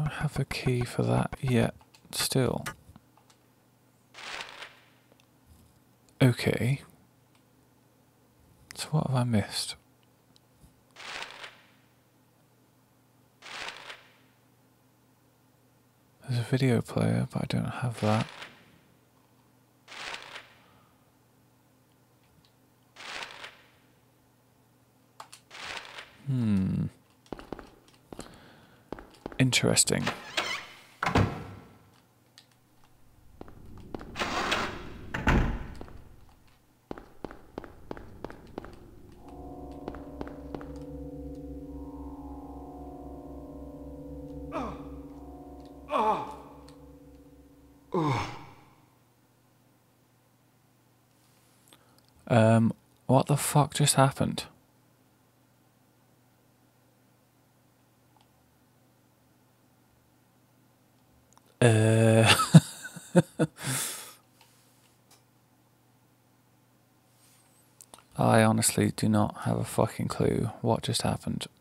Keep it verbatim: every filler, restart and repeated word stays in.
don't have a key for that yet, still. Okay. So what have I missed? There's a video player, but I don't have that. Hmm. Interesting. Um, what the fuck just happened? Uh, I honestly do not have a fucking clue what just happened.